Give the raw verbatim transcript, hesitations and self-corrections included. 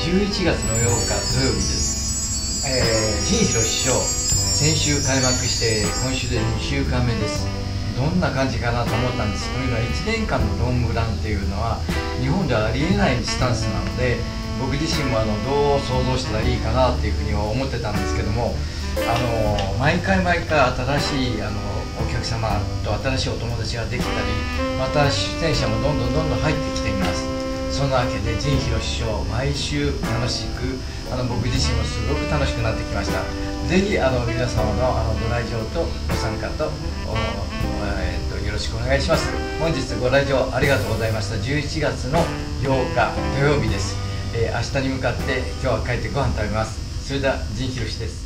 じゅういちがつのようか土曜日です。えー、仁弘師匠、先週開幕して今週でにしゅうかんめです。どんな感じかなと思ったんです。というのはいちねんかんのロングランっていうのは日本ではありえないスタンスなので、僕自身もあのどう想像したらいいかなっていうふうには思ってたんですけども、あの毎回毎回新しいあのお客様と新しいお友達ができたり、また出演者もどんどんどんどん入ってきています。そんなわけで仁弘師匠、毎週楽しく、あの僕自身もすごく楽しくなってきました。ぜひあの皆様のあのご来場とご参加と、えー、とよろしくお願いします。本日ご来場ありがとうございました。じゅういちがつのようか土曜日です。えー、明日に向かって今日は帰ってご飯食べます。それでは仁弘です。